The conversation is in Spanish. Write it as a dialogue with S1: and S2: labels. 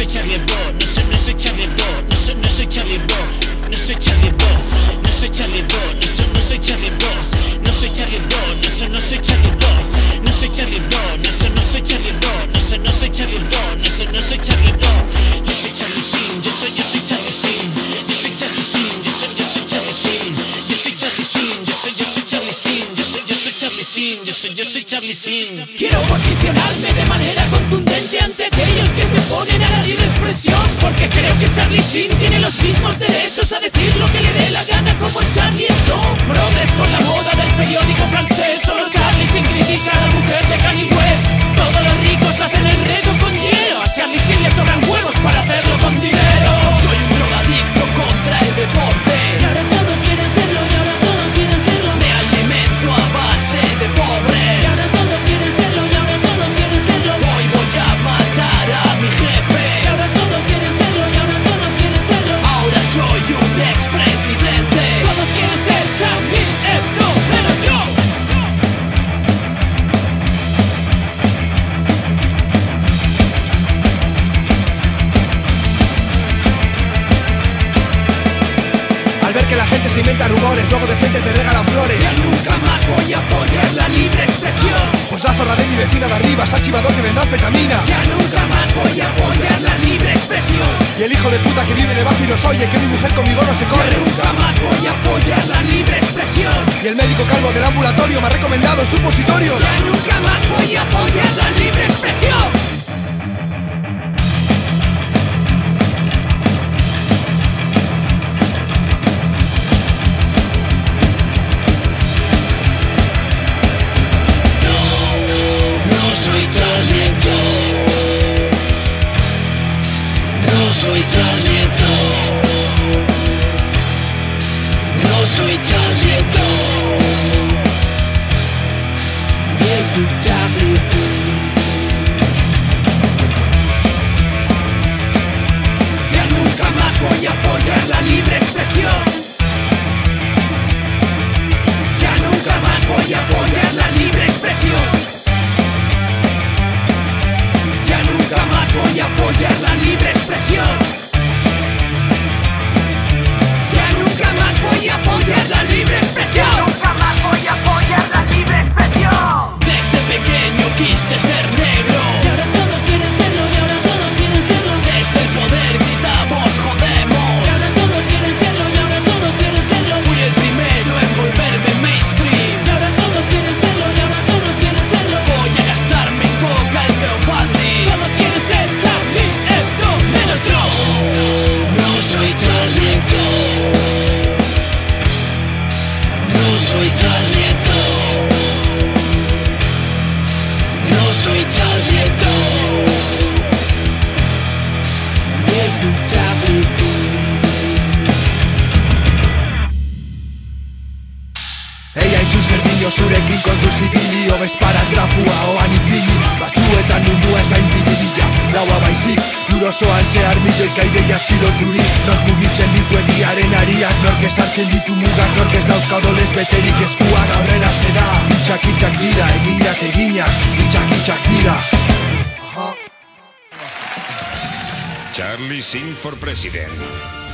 S1: soy Charlie Hebdo, no soy Charlie Hebdo, no soy Charlie Hebdo, no soy Charlie Hebdo, no soy Charlie Hebdo, no soy Charlie Hebdo, no soy Charlie Hebdo, no soy Charlie Hebdo, no soy Charlie Hebdo, no soy Charlie Hebdo, no soy Charlie Hebdo, no soy Charlie Hebdo. Yo soy Charlie Sheen, yo soy Charlie Sheen, yo soy Charlie Sheen, yo soy Charlie Sheen, yo soy Charlie Sheen, yo soy Charlie Sheen, yo soy Charlie Sheen, yo soy Charlie Sheen.
S2: Quiero posicionarme de manera contundente ante aquellos que se oponen a la libre expresión, porque creo que Charlie Sheen tiene los mismos derechos a decir lo que le dé la gana como Charlie Hebdo. Progres con la moda del periódico francés, solo Charlie Sheen critica a la mujer de Kanye West. Todos los ricos hacen el reto con hielo, a Charlie Sheen le sobran huevos para hacerlo con dinero.
S3: Soy un drogadicto contra el deporte,
S2: Y ahora todos quieren serlo, y ahora todos quieren serlo.
S3: me alimento a base de pobres.
S2: Y ahora todos quieren serlo, y ahora todos quieren serlo.
S3: Hoy voy a matar a mi jefe.
S2: Y ahora todos quieren serlo, y ahora todos quieren serlo.
S3: Ahora soy un expresidente.
S2: Todos quieren ser Charlie Hebdo, menos yo.
S4: Al ver que la gente se inventa rumores, luego de frente te regalan flores.
S3: Ya nunca más voy a apoyar la libre expresión.
S4: Pues la zorra de mi vecina de arriba, ese archivador que vende anfetamina.
S3: Ya nunca más voy a apoyar la libre expresión.
S4: Y el hijo de puta que vive debajo y nos oye, que mi mujer conmigo no se
S3: Ya
S4: corre.
S3: nunca más voy a apoyar la libre expresión.
S4: Y el médico calvo del ambulatorio me ha recomendado supositorios.
S3: Ya nunca más voy a apoyar la libre expresión.
S1: No soy Charlie Hebdo, no soy Charlie Hebdo, no soy Charlie Hebdo.
S2: Viejo Charlie Sheen.
S3: Ya nunca más voy a apoyar la libre expresión. Ya nunca más voy a apoyar la libre expresión. Ya nunca más voy a apoyar la libre expresión. Ya nunca más voy a apoyar la libre expresión. Nunca más voy a apoyar la libre expresión. Desde pequeño quise ser negro.
S2: Y ahora todos quieren serlo, y ahora todos quieren serlo.
S3: Desde el poder gritamos
S2: Y
S3: jodemos.
S2: ahora todos quieren serlo, y ahora todos quieren serlo.
S3: Fui el primero en volverme mainstream.
S2: Y ahora todos quieren serlo, y ahora todos quieren serlo.
S3: Voy a gastarme en coca el crowdfunding.
S2: Todos quieren ser Charlie Hebdo, menos yo.
S1: No soy Charlie Hebdo, no soy Charlie Hebdo, no soy Charlie Hebdo.
S2: Viejo Charlie Sheen.
S4: Eia izu zerdilo zurekin kontu zibilio, bezpara trapua oan ipini. Batzuetan mundua ez da inbidibila, laua baizik Lurosoan zehar milioika ideia txiloturik. Nork mugitzen ditu egiaren ariak, nork esartzen ditu mugak, nork ez dauzka odolez beterik eskuak. Aurrera zera, itxak dira, eginak, itxak dira.
S5: Charlie Sheen for President.